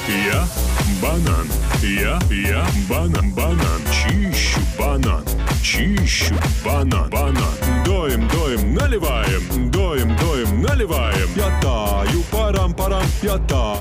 Я банан. Я банан. Чищу банан. Чищу банан. Доем, наливаем. Доем, наливаем. Я таю, парам, я таю.